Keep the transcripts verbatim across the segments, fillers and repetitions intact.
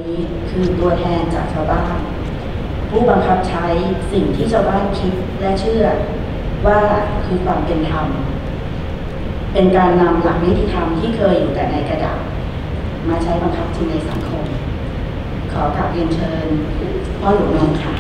นี้คือตัวแทนจากชาวบ้านผู้บังคับใช้สิ่งที่ชาวบ้านคิดและเชื่อว่าคือความเป็นธรรมเป็นการนำหลักนิติธรรมที่เคยอยู่แต่ในกระดาษมาใช้บังคับจริงในสังคมขอกราบเรียนเชิญพ่อหลวงนงค่ะ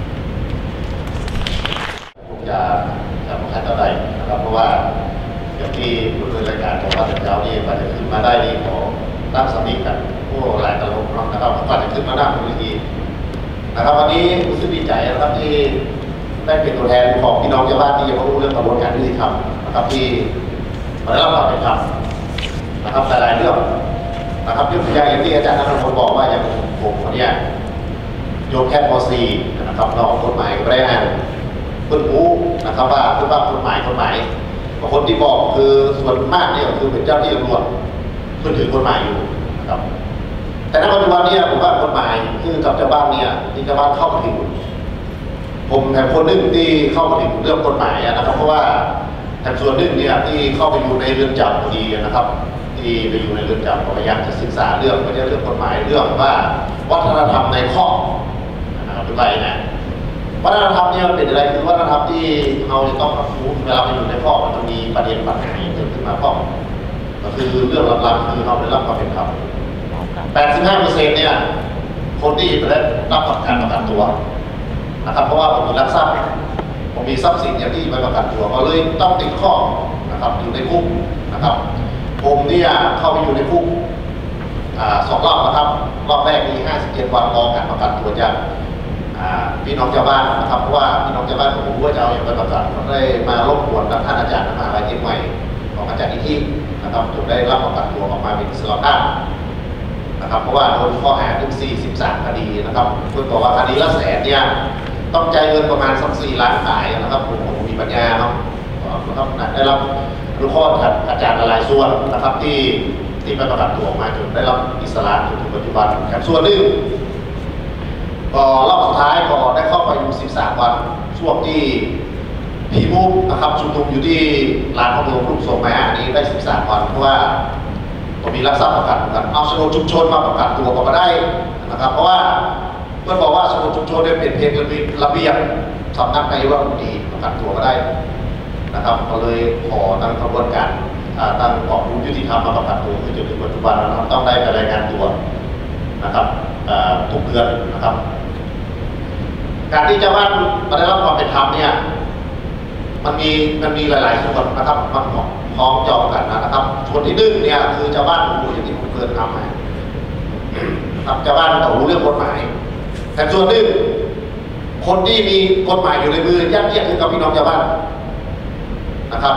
ผมจะจะมาคัดอะไรนะครับเพราะว่าอย่างที่ผู้ดำเนินรายการของว่าเจ้านี่กว่าจะขึ้นมาได้ดีขอตั้งสติกันผู้หลายตลกนะครับกว่าจะขึ้นมาได้บนเวทีนะครับวันนี้รู้สึกดีใจนะครับที่ได้เป็นตัวแทนของพี่น้องชาวบ้านที่จะมารู้เรื่องกระบวนการยุติธรรมนะครับที่มาได้รับความเป็นธรรมนะครับหลายๆเรื่องนะครับยกตัวอย่างอย่างที่อาจารย์นัทพลบอกว่าอย่างผมคนนี้โยกแค่ป .สี่ นะครับนอกกฎหมายก็ได้อ่านเพิ่งรู้นะครับว่าเพื่อว่ากฎหมายกฎหมายบางคนที่บอกคือส่วนมากเนี่ยคือเป็นเจ้าที่ตำรวจเพื่อถือกฎหมายอยู่นะครับแต่ในปัจจุบันเนี่ยผมว่ากฎหมายคือกับชาวบ้านเนี่ยที่ชาวบ้านเข้ามาถึงผมแทนคนหนึ่งที่เข้ามาถึงเรื่องกฎหมายนะครับเพราะว่าแทนส่วนหนึ่งเนี่ยที่เข้าไปอยู่ในเรือนจำพอดีนะครับที่ไปอยู่ในเรือนจำก็พยายามจะศึกษาเรื่องไม่ใช่เรื่องกฎหมายเรื่องว่าวัฒนธรรมในข้อนะครับเป็นไรนะวัฒนธรรมเนี่ยเป็นอะไรคือวัฒนธรรมที่เราจะต้องรับรู้เวลาไปอยู่ในข้อมันจะมีประเด็นปัญหาเกิดขึ้นมาข้อก็คือเรื่องหลักๆคือเราได้รับความเป็นธรรมแปดสิบห้าเปอร์เซ็นต์เนี่ยคนที่ได้รับการประกันตัวนะครับเพราะว่าผมมีรักทรัพย์ผมมีทรัพย์สินอย่างที่ไปประกันตัวก็เลยต้องติดข้อนะครับอยู่ในคุกนะครับผมเนี่ยเข้าไปอยู่ในคุกสองรอบนะครับรอบแรกมีห้าสิบเจ็ดวันรอการประกันตัวจากพี่น้องชาวบ้านนะครับเพราะว่าพี่น้องชาวบ้านผมรู้ว่าจะเอาอย่างไรประกันก็ได้มารบกวนกับท่านอาจารย์มหาวิทยาลัยเชียงใหม่ของอาจารย์นิธินะครับจนได้รับประกันตัวออกมาเป็นอิสระภาพนะครับเพราะว่าโดนข้อหาถึงสี่สิบสามคดีนะครับเพื่อนบอกว่าคดีละแสนเนี่ยต้องจ่ายเงินประมาณสักสี่ล้านขายนะครับผมผมมีปัญญาเนาะนะครับได้รับอนุเคราะห์จากอาจารย์หลายส่วนนะครับที่ที่ไปประกันตัวออกมาจนได้รับอิสระจนถึงปัจจุบันครับส่วนหนึ่งก็รอบสุดท้ายก็ได้เข้าไปอยู่สิบสามวันช่วงที่พี่มุกนะครับชุมนุมอยู่ที่ลานพระบรมรูปทรงม้าอันนี้ได้สิบสามวันเพราะว่าผมมีรักษาประกันกันเอาโฉนดชุมชนมาประกันตัวก็มาได้นะครับเพราะว่าเพื่อนบอกว่าโฉนดชุมชนได้เป็นเพลงระเบียบสำนักนายกรัฐมนตรีประกันตัวก็ได้นะครับก็เลยขอตั้งกระบวนการตั้งกองทุนยุติธรรมมาประกันตัวคือจนถึงปัจจุบันนะครับต้องได้รายงานตัวนะครับทุกเดือนนะครับการที่ชาวบ้านมาได้รับความเป็นธรรมเนี่ยมันมีมันมีหลายๆส่วนนะครับมันพ้องจองกันนะครับส่วนที่หนึ่งเนี่ยคือชาวบ้านรู้อย่างที่ผมเคยทำมาครับชาวบ้านต้องรู้เรื่องกฎหมายแต่ส่วนหนึ่งคนที่มีกฎหมายอยู่ในมือยัดเยียดคือกับพี่น้องชาวบ้านนะครับ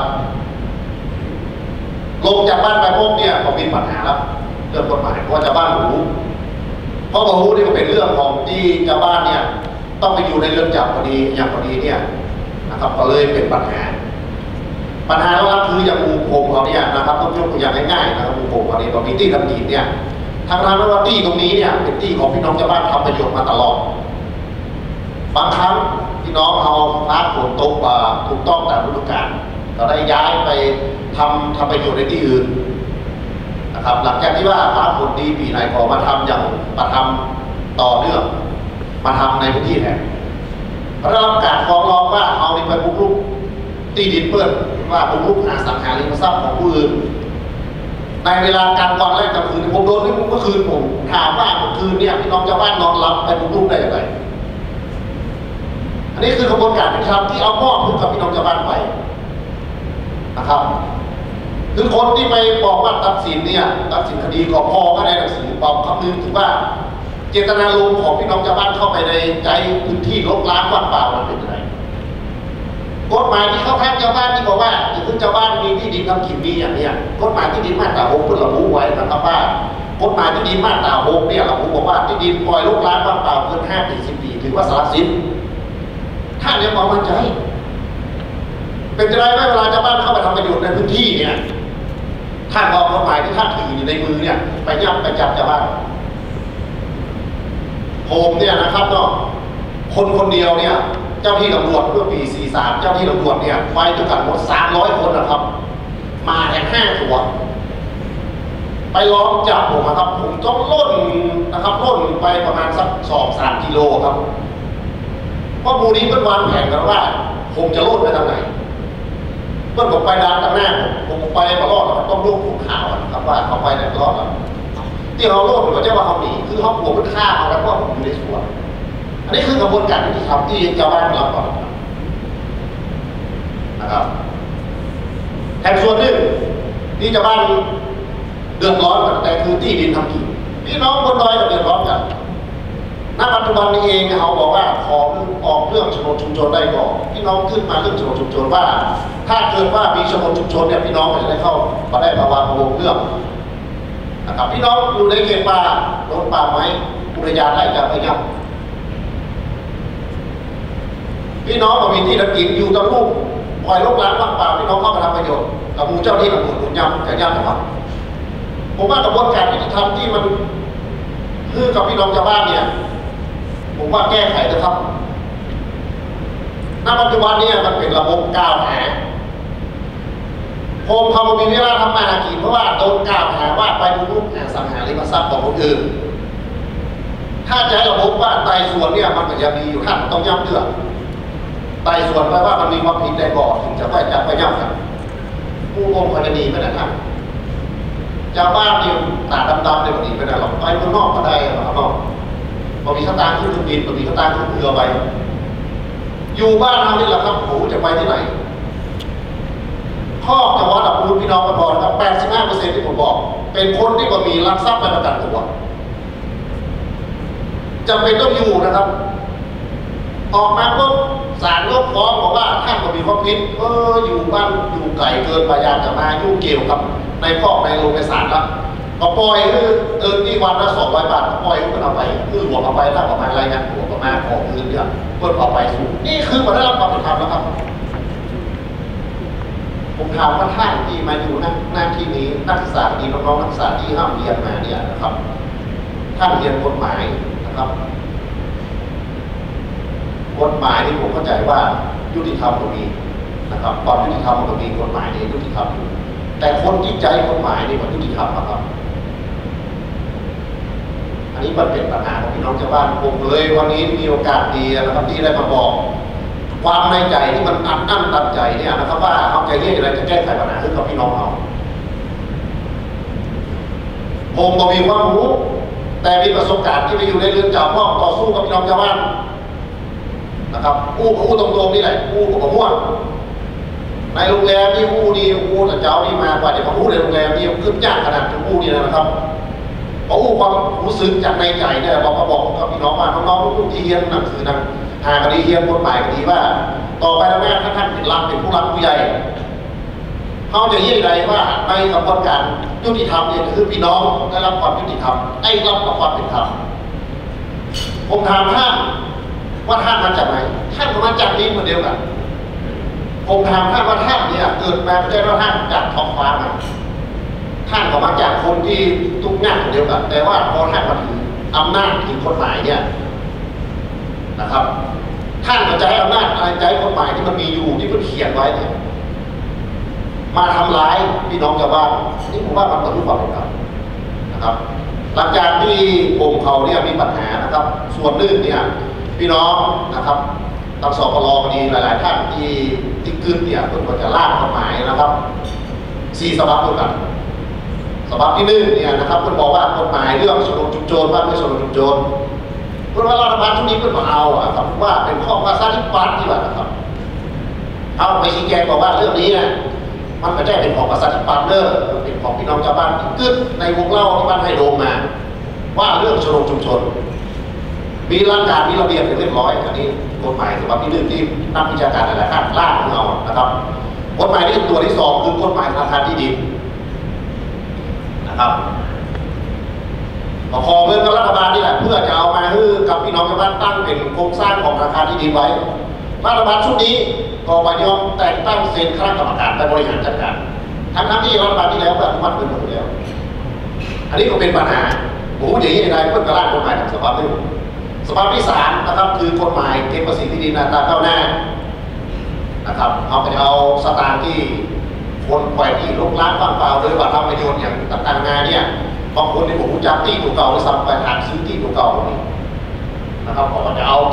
ลงจากบ้านไปพวกเนี่ยก็มีปัญหาแล้วเรื่องกฎหมายเพราะว่าชาวบ้านรู้เพราะรู้นี่ก็เป็นเรื่องของที่ชาวบ้านเนี่ยต้องไปอยู่ในเรือนจำพอดีอย่างพอดีเนี่ยนะครับก็เลยเป็นปัญหาปัญหาแรกคืออย่างหมู่ผมเขาเนี่ยนะครับต้องยกตัวอย่างง่ายๆนะครับหมู่ผมเขาเนี่ยเรามีที่ทำกินเนี่ยทางร้านว่าที่ตรงนี้เนี่ยเป็นที่ของพี่น้องชาวบ้านทำประโยชน์มาตลอดบางครั้งพี่น้องเอาน้ำฝนตกมาถูกต้องตามฤดูกาลเราได้ย้ายไปทำทำประโยชน์ในที่อื่นนะครับหลังจากที่ว่าฟ้าฝนดีปีไหนก็มาทำอย่างมาทำต่อเนื่องมาทำในพื้นที่แห่งพระราชการฟ้องร้องว่าเอาในไปบุกรุกที่ดินเปื้อนว่าบุกรุกหาสังหาริมทรัพย์ของผู้อื่นในเวลากลางวันและกลางคืนผมโดนที่เมื่อคืนผมถามว่าเมื่อคืนเนี่ยพี่น้องชาวบ้านนอนหลับไปบุกรุกได้อย่างไรอันนี้คือกระบวนการที่ทำที่เอามอบให้กับพี่น้องชาวบ้านไปนะครับคือคนที่ไปบอกว่าตัดสินเนี่ยตัดสินคดีก็พอก็ได้หนังสือบอกคำนึงถึงว่าเจตนาลมของพี่น้องชาวบ้านเข้าไปในใจพื้นที่รกร้างว่างเปล่ามันเป็นยังไงกฎหมายที่เข้าข้างชาวบ้านที่บอกว่าถึงชาวบ้านมีที่ดินทำกินมีอย่างเนี้ยกฎหมายที่ดินมาตราหกเพื่อระบุไว้นะครับว่ากฎหมายที่ดินมาตราหกเนี่ยระบุบอกว่าที่ดินปล่อยรกร้างว่างเปล่าเกินห้าปีสิบปีถือว่าสารสินถ้าเนี่ยมองมั่นใจเป็นจะได้ไหมเวลาชาวบ้านเข้าไปทำประโยชน์ในพื้นที่เนี่ยท่านบอกกฎหมายที่ท่านถืออยู่ในมือเนี่ยไปยับไปจับชาวบ้านผมเนี่ยนะครับเนาะคนคนเดียวเนี่ยเจ้าที่ตำรวจเมื่อปีสี่สิบสามเจ้าที่ตำรวจเนี่ยไปด้วยกันหมดสามร้อยคนนะครับมาแค่ห้าตัวไปล้อมจับผมนะครับผมต้องล้นนะครับล้นไปประมาณสักสองสามกิโลครับเพราะมูนี้เพิ่นวางแผนกันว่าผมจะโลดไปทางไหนเพิ่นผมไปด้านข้างหน้าผมไปมาลอดมันต้องลูกภูเขาครับว่าเขาไปไหนรอดที่เราโลดมันจะว่าเขาหนีคือเขาผมมันฆ่าเขาแล้วก็อยู่ในสวนอันนี้คือกระบวนการที่ทำที่ชาวบ้านเราก่อนนะครับแห่งส่วนหนึ่งที่ชาวบ้านเดือดร้อนกันแต่คือที่ดินทำกินพี่น้องบนดอยก็เดือดร้อนกันณปัจจุบันนี้เองเขาบอกว่าขอออกเรื่องโฉนดชุมชนได้ก่อนพี่น้องขึ้นมาเรื่องโฉนดชุมชนว่าถ้าเกิดว่ามีโฉนดชุมชนเนี่ยพี่น้องจะได้เข้ามาได้ภาวะโปร่งเรื่องนะครับพี่น้องอยู่ในเขตป่าโดนป่าไม้อุทยานไร่จะไปยับพี่น้องมามีที่ทำกินอยู่ตะลุ่มปล่อยลูกหลานว่างเปล่าพี่น้องเข้ามาทำประโยชน์กับมูเจ้าที่ตำรวจขุนยำกับยำนะครับผมว่ากระบวนการยุติธรรมที่มันคือกับพี่น้องชาวบ้านเนี่ยผมว่าแก้ไขนะครับณปัจจุบันนี้มันเป็นระบบกล่าวหาผมเขามีเวลาทำมาหากินเพราะว่าโดนกล่าวหาว่าไปบุกรุกแห่งสังหาริมทรัพย์ของคนอื่นถ้าใช้ระบบว่าไต่สวนเนี่ยมันก็จะมีอยู่ท่านต้องย้ำเตือนไต่สวนไปว่ามันมีความผิดใดก่อนถึงจะไปจับไปย้ำกันผู้องค์คดีไม่ได้ทำชาวบ้านนี่ตาดำๆในวันนี้ไม่ได้หรอกไปข้างนอกก็ได้ข้างนอกพอมีสตางค์ขึ้นเครื่องบินพอมีสตางค์ขึ้นเรือไปอยู่บ้านเรานี่แหละครับผมจะไปที่ไหนข้อจังหวัดอับรุณพี่น้องกันบอกนะครับแปดสิบห้าเปอร์เซ็นต์ที่ผมบอกเป็นคนที่มีรักทรัพย์ไปประกันตัวจำเป็นต้องอยู่นะครับออกมาปุ๊บศาลยกฟ้องบอกว่าท่านก็มีความผิดเอออยู่บ้านอยู่ไกลเกินพยายามจะมายุ่งเกี่ยวกับในพ่อในโรงในศาลแล้วก็ปล่อยคือเออที่วันละสองร้อยบาทปล่อยมันเอาไปคือหัวเอาไปตั้งประมาณรายงานหัวประมาณของอื่นเนี่ยเพื่อเอาไปสู่นี่คือมันได้รับความเป็นธรรมแล้วครับผมถามว่าท่านที่มาอยู่หน้าที่นี้นักศึกษาดีน้องๆนักศึกษาที่ห้ามเรียนมาเนี่ยนะครับท่านเรียนกฎหมายนะครับกฎหมายที่ผมเข้าใจว่ายุติธรรมก็มีนะครับความยุติธรรมก็มีกฎหมายนี่ยุติธรรมอยู่แต่คนที่ใจกฎหมายนี่มันยุติธรรมนะครับอันนี้มันเป็นปัญหาของพี่น้องชาวบ้านผมเลยวันนี้มีโอกาสดีนะครับที่ได้มาบอกความในใจที่มันอัดอั้นตันใจเนี่ยนะครับว่าเอาใจเรียกอะไรจะแก้ไขปัญหาให้กับพี่น้องเราผมก็มีความรู้แต่มีประสบการณ์ที่ไปอยู่ในเรือนจำต้องต่อสู้กับพี่น้องชาวบ้านนะครับอู้กับอู้ตรงๆนี่แหละอู้กับม่วงในโรงแรมนี่อู้นี่อู้แต่เจ้านี่มากว่าจะมาอู้ในโรงแรมนี่ขึ้นยากขนาดอู้นี่นะครับเพราะอู้ความรู้สึกจากในใจเนี่ยบอกมาบอกกับพี่น้องว่าน้องๆลูกที่เรียนหนังสือนั่งหาคดีเรียนกฎหมายคดีว่าต่อไปแล้วแม่ถ้าท่านเป็นรักเป็นผู้รักผู้ใหญ่เขาจะยิ่งใดว่าในกระบวนการยุติธรรมเนี่ยคือพี่น้องได้รับความยุติธรรมไอ้รับกับความเป็นธรรมผมถามท่านว่าท่านมาจากไหนท่านก็มาจากนี้เหมือนเดียวกันผมถามท่านว่าท่านเนี่ยเกิดมาไม่ใช่ว่าท่านจากท้องฟ้ามาท่านก็มาจากคนที่ทุกข์ยากเหมือนเดียวกันแต่ว่าพอท่านมาถืออำนาจถือกฎหมายเนี่ยนะครับท่านก็ใช้อำนาจอะไรใช้กฎหมายที่มันมีอยู่ที่มันเขียนไว้เนี่ยมาทำร้ายพี่น้องชาวบ้านนี่ผมว่ามันเป็นรูปแบบครับนะครับหลังจากที่กลุ่มเขาเนี่ยมีปัญหานะครับส่วนหนึ่งเนี่ยพี่น้องนะครับทางสปลก็ดีหลายๆท่านที่ที่ขึ้นเนี่ยเพื่อจะร่างกฎหมายนะครับสี่ฉบับด้วยกันฉบับที่หนึ่งเนี่ยนะครับเพื่อนบอกว่ากฎหมายเรื่องโฉนดชุมชนว่าไม่โฉนดชุมชนเพื่อนว่ารัฐบาลชุดนี้เพื่อนมาเอาอะครับว่าเป็นข้อภาษาที่ปัดที่ว่านะครับเอาไปชี้แจงบอกว่าเรื่องนี้นะมันไม่ใช่เป็นของภาษาที่ปัดเด้อมันเป็นของพี่น้องชาวบ้านที่ขึ้นในวงเล่าที่บ้านให้โดมมาว่าเรื่องโฉนดชุมชนมีหลักการมีระเบียบเรียบร้อยอันนี้กฎหมายฉบับที่หนึ่งที่นักวิชาการหลายๆท่านร่างของเรานะครับกฎหมายที่ตัวที่สองคือกฎหมายธนาคารที่ดินนะครับขอเงินกับรัฐบาลนี่แหละเพื่อจะเอามาให้กับพี่น้องชาวบ้านตั้งเป็นโครงสร้างของธนาคารที่ดินไว้รัฐบาลชุดนี้ก็มายอมแต่งตั้งเซ็นคณะกรรมการไปบริหารจัดการทั้งทั้งที่รัฐบาลที่แล้วก็อนุมัติไปหมดแล้วอันนี้ก็เป็นปัญหาผมอย่างนี้ในเพื่อกระร่างกฎหมายฉบับหนึ่งฉบับที่สามนะครับคือกฎหมายเก็บภาษีที่ดินอัตราก้าวหน้านะครับเอาไปเอาสตางค์ที่คนปล่อยที่ลกล้างว่างเปล่าโดยว่าทำประโยชน์อย่างต่างๆนาเนี่ยบางคนที่ผมรู้จักที่ถูกเก่าหรือสัมปทานซื้อที่ถูกเก่านี่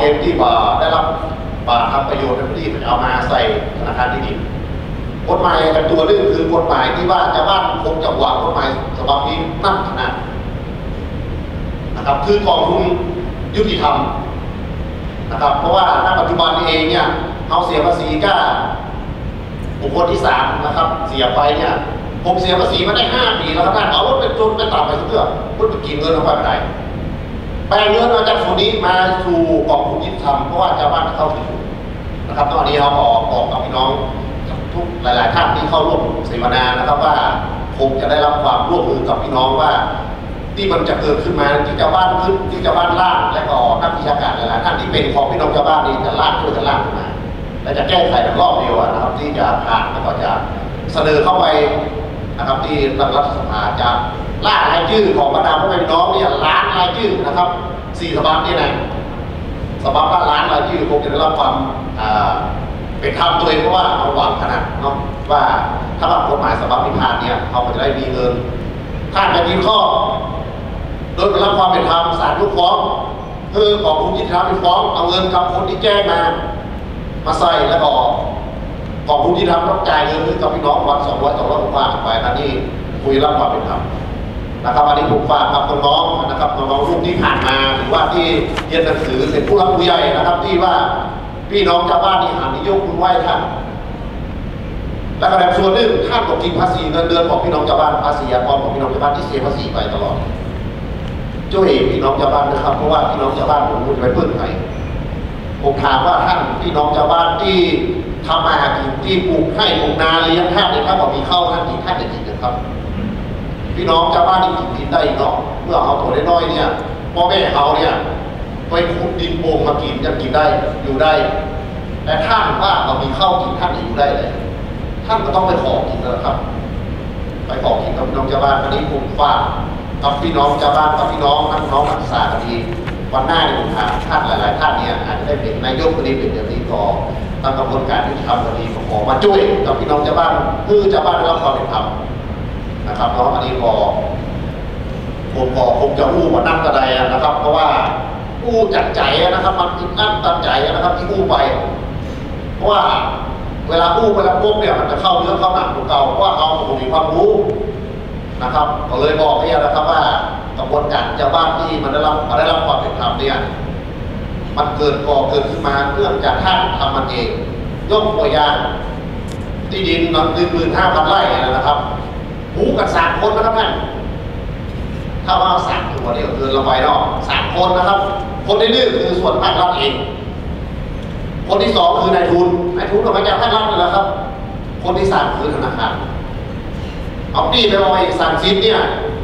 นที่ว่าได้รับว่าทำประโยชน์ในพื้นที่เอามาใส่ธนาคารที่ดินกฎหมายกันตัวนึงคือกฎหมายที่ว่าจะบ้านคงจะหวังกฎหมายฉบับนี้นั่นขนาดนะครับคือกองทุนยุติธรรมนะครับเพราะว่าณปัจจุบันเองเนี่ยเอาเสียภาษีก็บุคคลที่สามนะครับเสียไปเนี่ยผมเสียภาษีมาได้ห้าปีแล้วครับท่านเอารถเป็นจนเป็นต่ำไปเพื่อเพื่อไปกินเงินเอาไปไม่ได้แปลงเงินมาจากส่วนนี้มาสู่กองทุนยุติธรรมเพราะว่าชาวบ้านเข้าถึงนะครับตอนนี้เราบอกบอกกับพี่น้องทุกหลายๆท่านที่เข้าร่วมเสวนานะครับว่าคงจะได้รับความร่วมมือกับพี่น้องว่าที่มันจะเกิดขึ้นมาที่ชาวบ้านขึ้นที่ชาวบ้านล่างและก็นักวิชาการหลายๆท่านที่เป็นของพี่น้องชาวบ้านนี่จะล่างช่วยกันล่างขึ้นมาและจะแก้ไขในรอบเดียวนะครับที่จะผ่านแล้วก็จะเสนอเข้าไปนะครับที่รัฐสภาจะล่ารายชื่อของบรรดาพ่อแม่พี่น้องเนี่ยล้านรายชื่อนะครับสี่ฉบับนี่นะฉบับละล้านรายชื่อคงจะได้รับความเป็นธรรมตัวเองเพราะว่าเอาหวังขนาดเนาะว่าถ้าว่ากฎหมายฉบับนี้ผ่านเนี่ยเขาจะได้มีเงินถ้าจะยินข้อโดยได้รับความเป็นธรรมศาลยกฟ้องคือของคุณยุติธรรมไปฟ้องเอาเงินกับคนที่แจ้งมามาใส่แล้วก็ของคุณยุติธรรมต้องจ่ายเงินให้กับพี่น้องวันสองร้อยสองร้อยฝากไปอันนี้คุยรับความเป็นธรรมนะครับอันนี้ผมฝากกับน้องๆนะครับน้องๆรุ่นที่ผ่านมาหรือว่าที่เรียนหนังสือเป็นผู้รับผู้ใหญ่นะครับที่ว่าพี่น้องชาวบ้านที่หานิยมคุณไหว้ท่านและกระดับส่วนหนึ่งท่านก็กินภาษีเงินเดือนของพี่น้องชาวบ้านภาษีอากรของพี่น้องชาวบ้านที่เสียภาษีไปตลอดช่วยพี่น้องชาวบ้านนะครับเพราะว่าพี่น้องชาวบ้านผมจะไปเพิ่มใครผมถามว่าท่านพี่น้องชาวบ้านที่ทำมาหากินที่ปลูกให้ปลูกนาเลี้ยงท่านเนี่ยถ้าบอกมีเข้าท่านอีกท่านจะกินนะครับพี่น้องชาวบ้านที่กินกินได้อีกเนาะเมื่อเอาตัวน้อยๆเนี่ยพ่อแม่เขาเนี่ยไปขุดดินโป่งมากินจะกินได้อยู่ได้แต่ท่านว่าเรามีข้าวกินท่านอยู่ได้เลยท่านก็ต้องไปขอกินนะครับไปขอกินกับพี่น้องชาวบ้านอันนี้ผมฝากกับพี่น้องชาวบ้านกับพี่น้องนักน้องนักศึกษาดีวันหน้าเนี่ยผมถามท่านหลายๆท่านเนี่ยอาจจะได้เป็นนายกคนนี้เป็นเดี๋ยวนี้ก็ตั้งกระบวนการที่ทำวันนี้ขอมาช่วยกับพี่น้องชาวบ้านเพื่อชาวบ้านได้รับความเป็นธรรมนะครับเพราะอันนี้พอผมบอกผมจะรู้ว่านั่งกระไดนะครับเพราะว่าอู้จัดใจนะครับมันอินอั้นตันใจนะครับที่อู้ไปเพราะว่าเวลาอู้เวลาปุ๊บเนี่ยมันจะเข้าเนื้อเข้าหนังของเราเพราะว่าเราผมมีความรู้นะครับก็เลยบอกให้นะครับว่ากระบวนการชาวบ้านที่มันได้รับได้รับความเป็นธรรมเนี่ยมันเกิดก่อเกิดขึ้นมาเนื่องจากท่านทำมันเองยกตัวอย่างที่ดินหนึ่งหมื่นห้าพันไร่นะครับหูกันสามคนนะครับท่านถ้าว่าสามตัวเดียวคือระบายนอกสามคนนะครับคนที่หนึ่งคือส่วนภาครัฐเองคนที่สองคือนายทุนนายทุนออกมาจากภาครัฐเลยนะครับคนที่สามคือธนาคารเอาดีไปเอาเอกสารสิทธิ์เนี่ย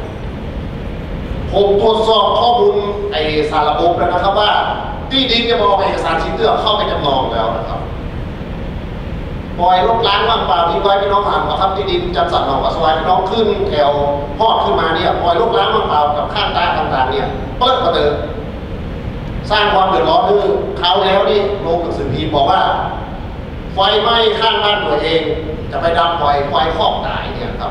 ผมตรวจสอบข้อมูลไอ้สารระบบแล้วนะครับว่าที่ดินจะบอกเอกสารสิทธิ์เพื่อเข้าไปจำนองแล้วนะครับปล่อยรถล้างว่างเปล่าที่ไว้พี่น้องอ่านนะครับที่ดินจัดสรรออกมาสวายพี่น้องขึ้นแถวพอดขึ้นมาเนี่ยปล่อยรถล้างว่างเปล่ากับข้างตาต่างๆเนี่ยเปิดกระเดินสร้างความเดือดร้อนคือเขาแล้วนี่ลงหนังสือพิมพ์บอกว่าไฟไหม้ข้างบ้านตัวเองจะไปดับไฟไฟครอบตายเนี่ยครับ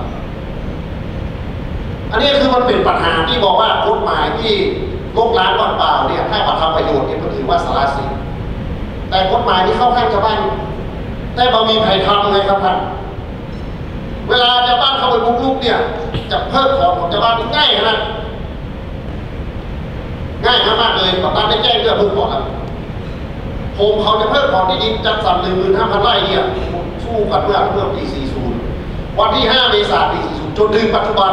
อันนี้คือมันเป็นปัญหาที่บอกว่ากฎหมายที่ลกล้างว่างเปล่าเนี่ยถ้ามาทำประโยชน์เนี่ยก็ถือว่าสารสิทธิ์แต่กฎหมายที่เข้าข้างชาวบ้านแต่บางมีใครทำเลยครับท่านเวลาชาวบ้านเข้าไปบุกรุกเนี่ยจะเพิกถอนของชาวบ้านง่ายนะง่ายมากเลยตอนนั้นได้แจ้งเรื่องเพิกถอนแล้วผมเขาจะเพิกถอนที่ดินจัดสรรหนึ่งหมื่นห้าพันไร่เนี่ยสู้กันเมื่อเมื่อปีสี่สิบวันที่ห้าเมษายนปีสี่สิบจนถึงปัจจุบัน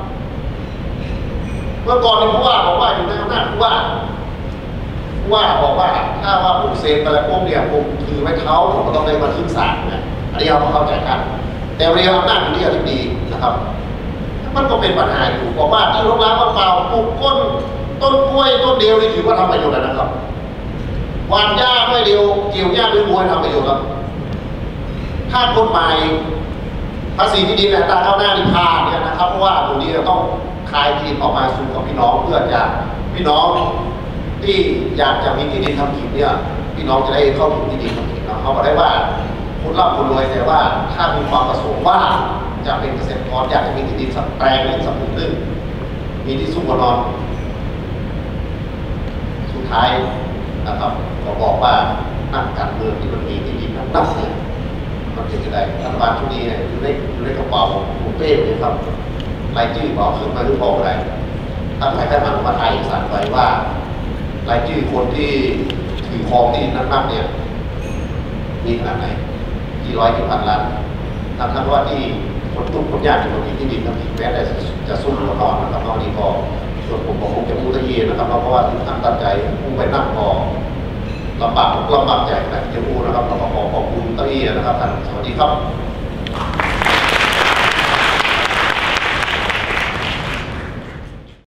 เมื่อก่อนนี่ผู้ว่าบอกว่าอยู่ในอำนาจผู้ว่าผู้ว่าบอกว่าถ้าว่าผมเซ็นไปแล้วปุ๊บเนี่ยผมถือไว้เท้าผมก็ต้องได้มาขึ้นศาลนะอันนี้เราเข้าใจกันแต่เรียนอำนาจอยู่ที่อธิบดีนะครับมันก็เป็นปัญหาอยู่บอกว่าที่รกร้างว่างเปล่าปลูกต้นต้นกล้วยต้นเดียวนี่ถือว่าทำประโยชน์แล้วนะครับหว่านหญ้าด้วยเดียวเกี่ยวหญ้าด้วยมวยทำประโยชน์ครับถ้ากฎหมายภาษีที่ดินอัตราเท่าหน้านิพาเนี่ยนะครับเพราะว่าตรงนี้เราต้องคลายทีมออกมาสู่กับพี่น้องเพื่อจะพี่น้องที่อยากจะมีที่ดินทำกินเนี่ยพี่น้องจะได้เข้าถึงที่ดินทำกินนะเขาบอกได้ว่าคนร่ำคนรวยแต่ว่าถ้ามีความประสงค์ว่าจะเป็นเกษตรกรอยากจะมีที่ดินสักแปลงหนึ่งสักหนึ่งนึงมีที่ซุ่มนอนสุดท้ายนะครับก็บอกว่านักการเมืองที่มันมีที่ดินนับเนี่ยมันเป็นยังไงรัฐบาลชุดนี้เนี่ยอยู่ในอยู่ในกระเป๋าของเป้เลยครับรายชื่อบอกขึ้นมาหรือบอกอะไรถ้าใครได้มันมาไทยสั่งไว้ว่ารายชื่อคนที่ถือครองที่ดินนับเนี่ยมีขนาดไหนกี่ร้อยกี่พันล้านนับทั้งว่าที่คนตุ้มคนยากที่มันมีที่ดินทั้งที่แม้แต่จะสู้กับเขานะครับตอนนี้ก็ส่วนผมก็คงจะมูตะเยีนะครับเพราะว่าที่ท่านตั้งใจมุ่งไปนั่งพอลำบากลำบากใจนะที่จะพูดนะครับขอขอขอบคุณตะเยีนะครับท่านสวัสดีครับ